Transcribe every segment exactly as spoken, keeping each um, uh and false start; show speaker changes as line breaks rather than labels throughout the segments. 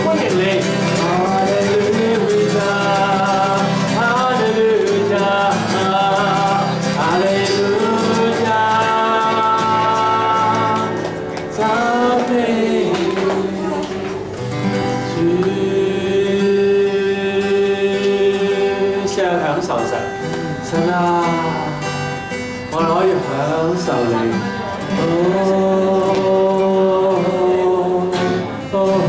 歡迎你。哈利路亞，哈利路亞，哈利路亞，讚美主。試下享受神，神啊，我哋可以享受你。哦哦。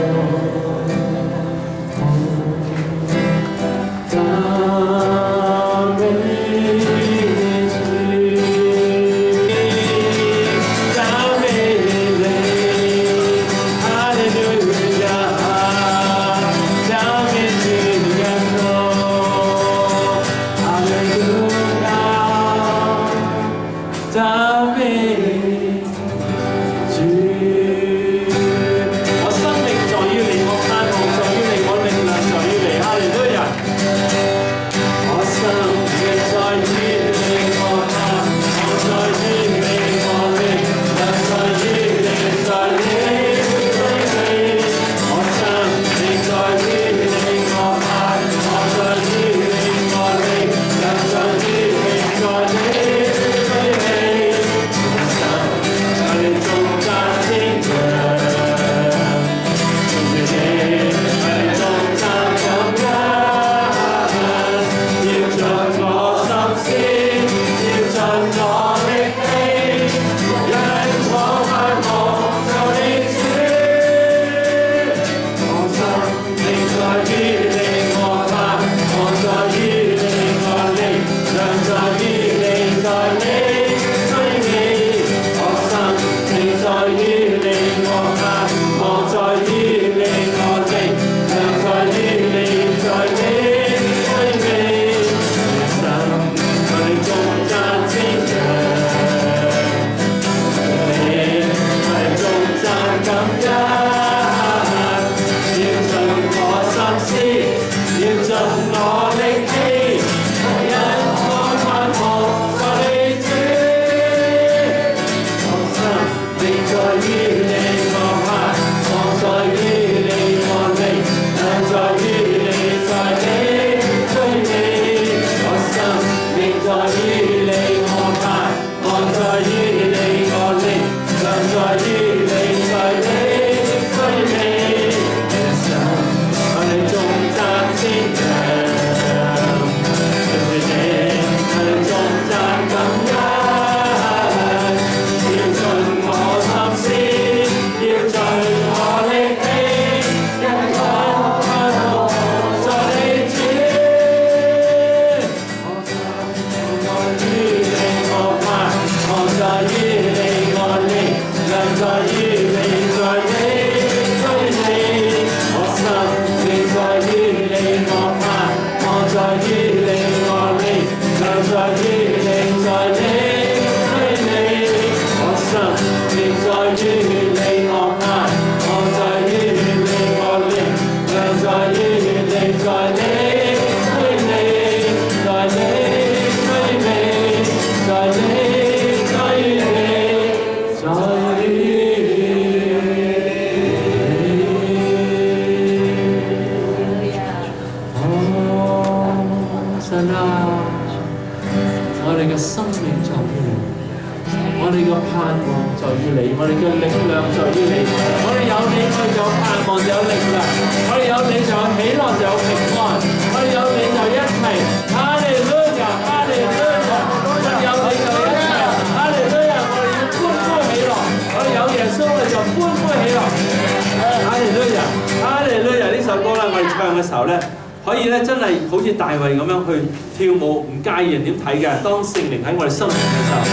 可以咧，真係好似大衛咁樣去跳舞，唔介意人點睇嘅。當聖靈喺我哋生命嘅時候，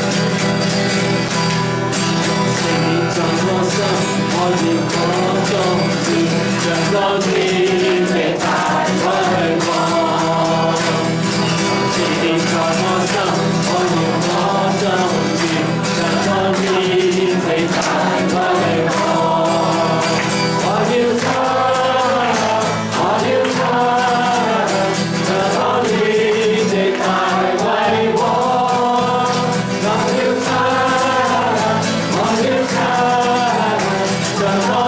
聖靈在我心，我要我中意，像當天的大威光。聖靈在我心，我要我中意，像當天的大威光。我要他。
Come on.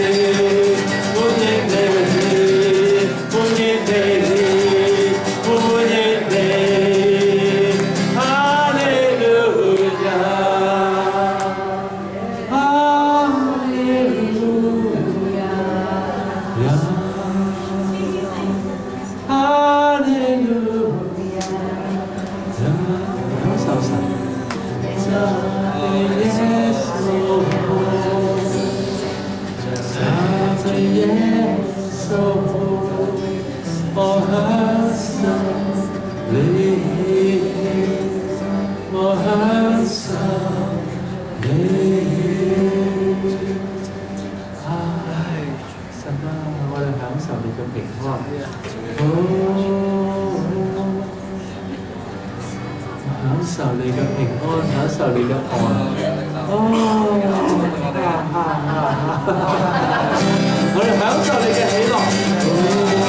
我哋享受你嘅喜樂。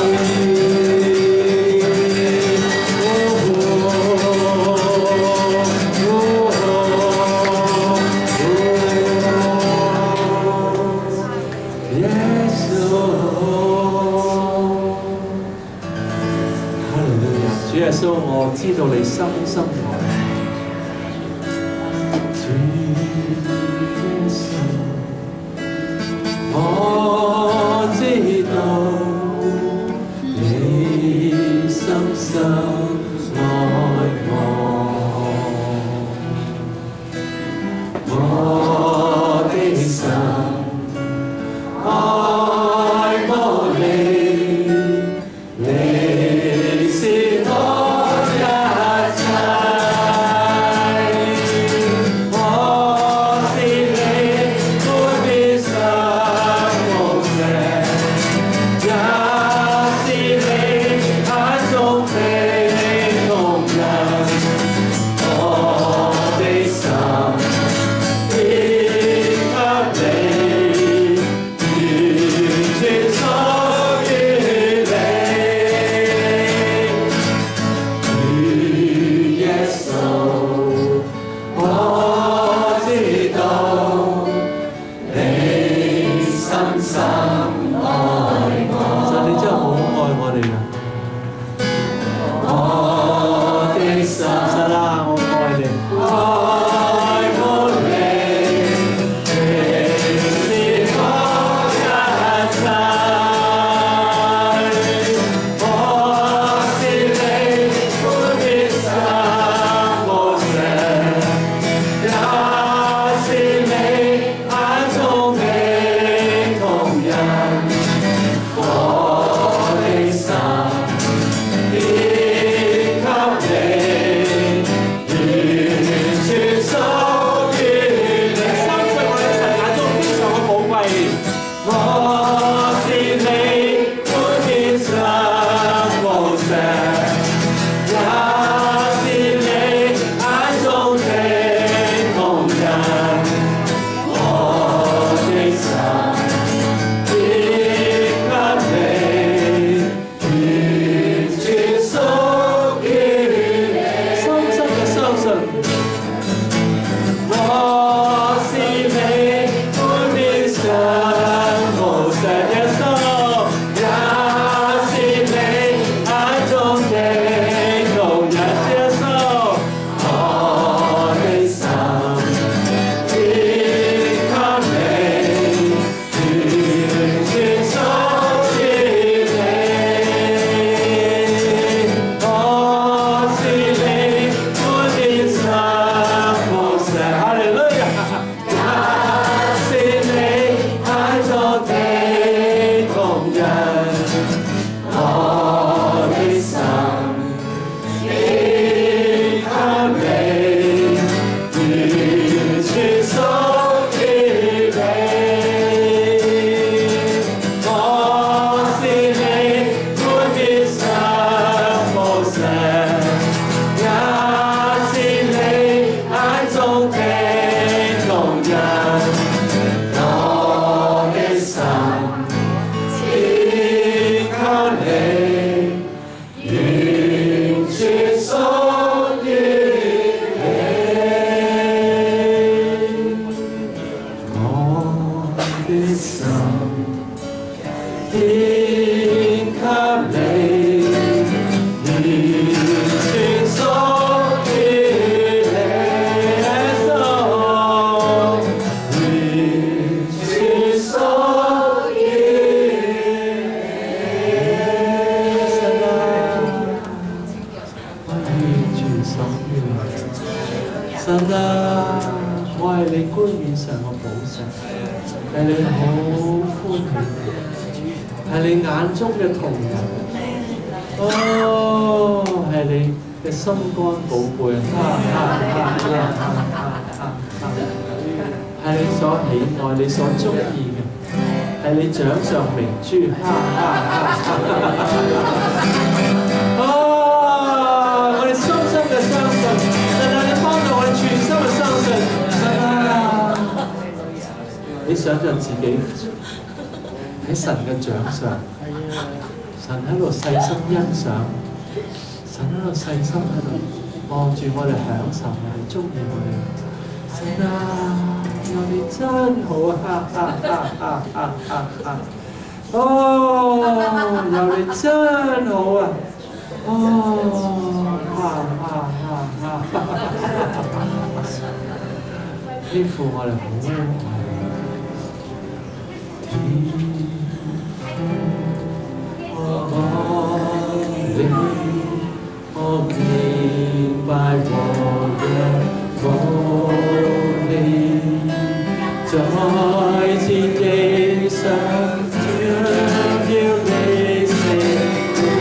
耶穌，我知道你深深愛主耶穌，我知道你深深愛我，我的心愛慕你，你是我一切，我是你每天生活嘅，也是你眼中的瞳人，我的心獻給你，完全屬於你。主耶穌，我知道你深深愛我。神，你真係好愛我哋啊！我的心，神啊，我愛你，愛慕你，你是我一切，我是你每天生活嘅，也是你眼中的瞳人，我的心獻給你，完全屬於你。相信我哋神眼中非常嘅寶貴。我是你每天生活石，也是你眼中的瞳人，我的心獻給你，完全屬於你。深深嘅相信，我是你每天生活石，耶穌，也是你眼中的瞳人，耶穌，我的心獻給你，完全屬於你。我是你每天生活石，哈利路亞，也是你眼中的瞳人，我的心獻給你，完全屬於你。我是你每天生活石，也是你眼中的瞳人，我的心獻給你，完全屬於你。我的心獻給你，完全屬於你。耶穌，完全屬於你。神啊，我完全屬於你。神啊，我係你冠冕上嘅寶石，係你好歡喜，係你眼中嘅瞳人。哦，係你嘅心肝寶貝，哈哈哈哈哈哈哈！係你所喜愛、你所中意嘅，係你掌上明珠，哈哈哈哈哈！哦，我哋深深嘅相信，神啊，你幫助我哋全心嘅相信，神啊，你想象自己喺神嘅掌上。神喺度細心欣賞，神喺度細心喺度望住我哋享受我哋，中意我哋。神啊，有你真好啊！哈哈哈哈哈哈哈！哦，有你真好啊！ 哦，啊啊啊啊！天父，我哋好愛你，我敬拜我嘅我你，在天地上將要你成。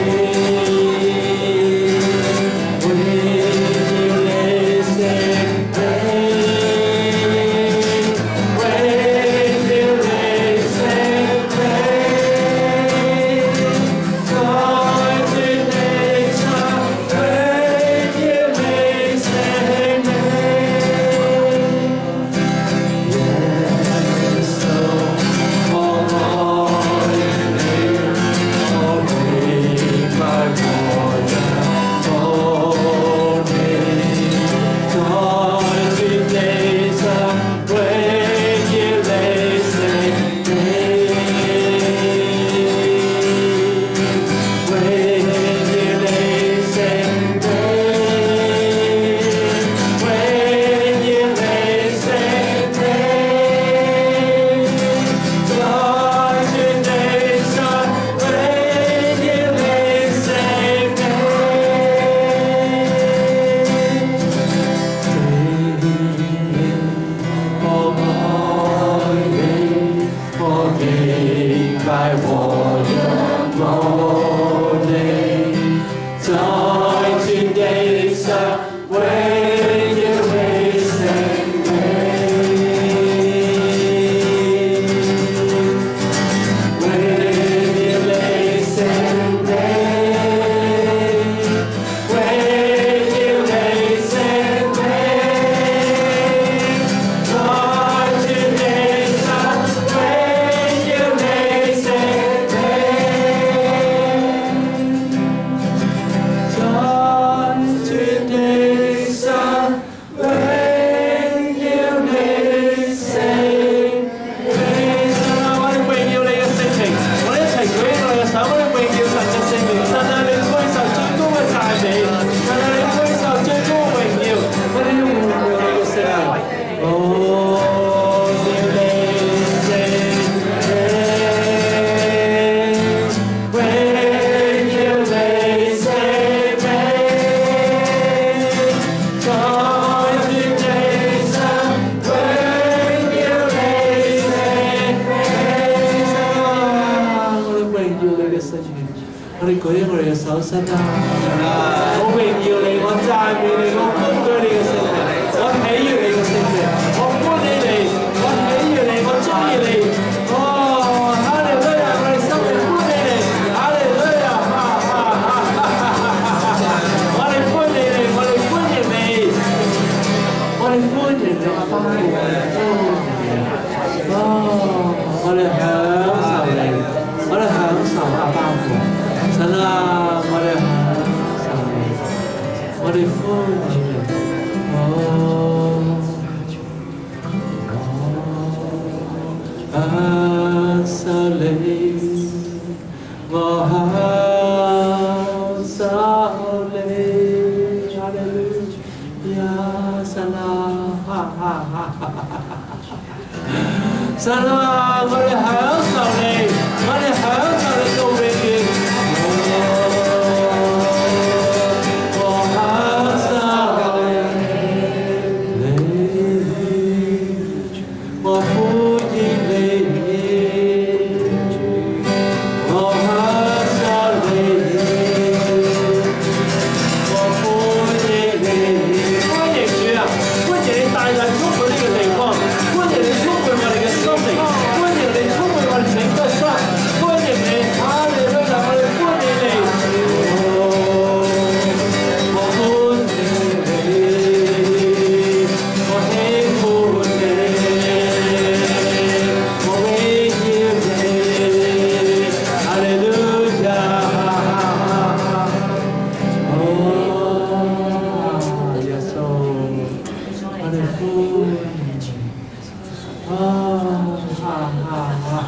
我哋舉起我哋嘅手伸啊！我榮耀你，我讚美你，我高舉你嘅聖名，我喜悅你嘅聖名，我歡喜你，我喜悅你，我中意你。哦，哈利路亞！我哋心裏歡喜你，哈利路亞！哈哈哈哈哈！我哋歡喜你，我哋歡迎你，我哋歡迎你，阿爸，我哋歡迎你。哦，我哋享受你，我哋享受阿爸父。 神啊，我哋享受你，我哋歡迎你，哦，我享受你，我享受你，哈利路亞，神啊，哈哈哈哈神啊，我哋享受你，我哋享受你到永遠。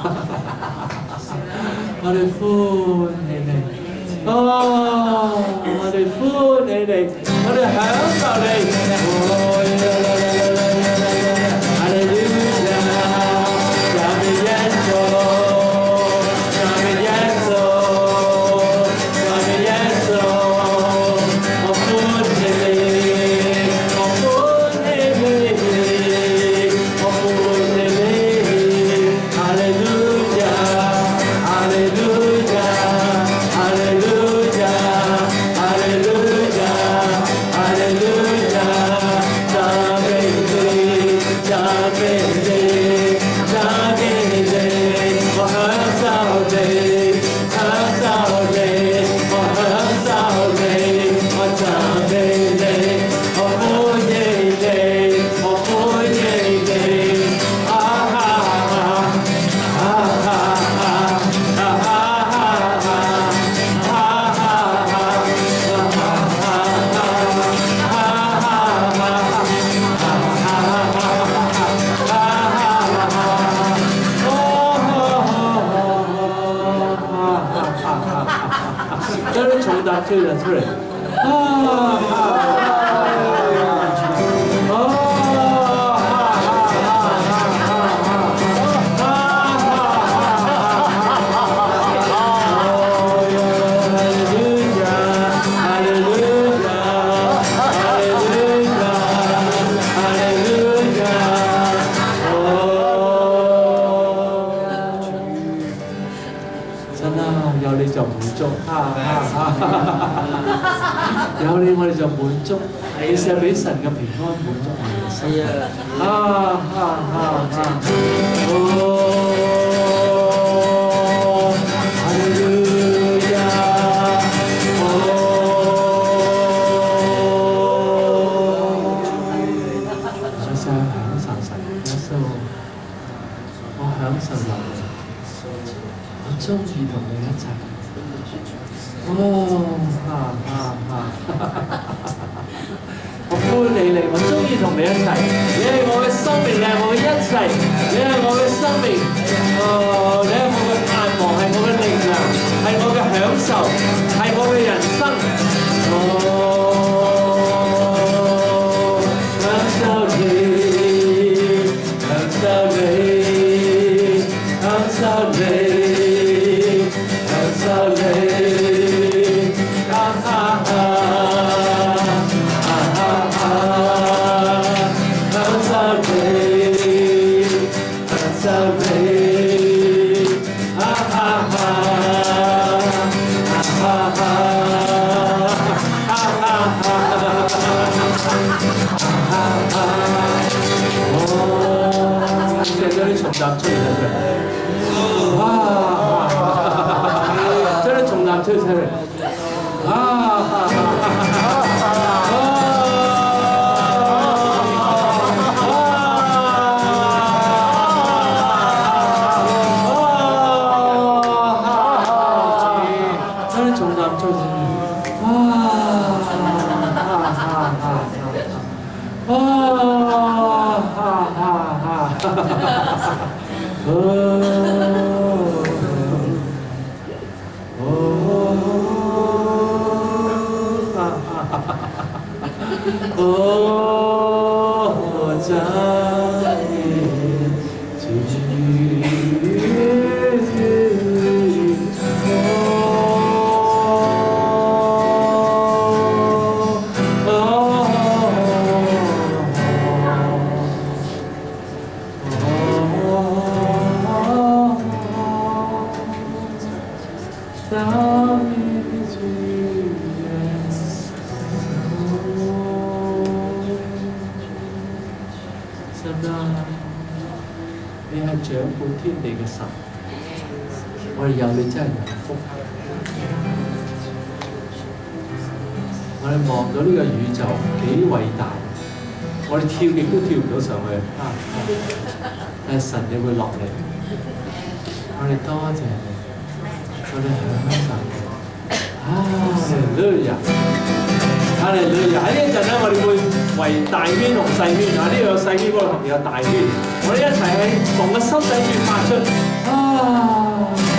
我哋歡迎你，哦！ 我哋歡喜你，我哋享受你。哈利路亞，讚美耶穌，讚美耶穌，讚美耶穌，我歡喜你，我歡喜你，我歡喜你。哈利路亞，哈利路亞，哈利路亞，哈利路亞，哈利路亞，讚美你，讚美你，讚美你，我享受你，享受你，我享受你，我讚美你，我歡喜你，我歡喜你，啊哈哈，啊哈哈，啊哈哈，啊哈哈，將啲重擔推咗出嚟。啊！有你就滿足，有你我哋就滿足，你寫俾神嘅平安滿足我哋嘅心。啊啊啊啊！哦，哈利路亞，哦，我想享受神嘅耶穌，我享受神。我中意同你一齊。哦，哈哈哈！我歡喜你，我中意同你一齊。你係我嘅生命，你係我嘅一切，你係我嘅生命。哦，你係我嘅盼望，係我嘅力量，係我嘅享受，係我嘅人生。哦，享受你，享受你，享受你。重擔出嚟嘅，哇！將啲重擔推出嚟，啊！將啲重擔推出嚟，啊！哦，哦，哦，赞美主，你係掌管天地嘅神，我哋有你真係有福。我哋望到呢個宇宙幾偉大，我哋跳極都跳唔到上去。但係神你會落嚟，我哋多謝你，我哋享受你。哈利路亞，哈利路亞！喺呢一陣咧，我哋會為大圈同細圈，嗱呢度有細圈，嗰度有大圈，我哋一齊喺同個心底裏發出啊！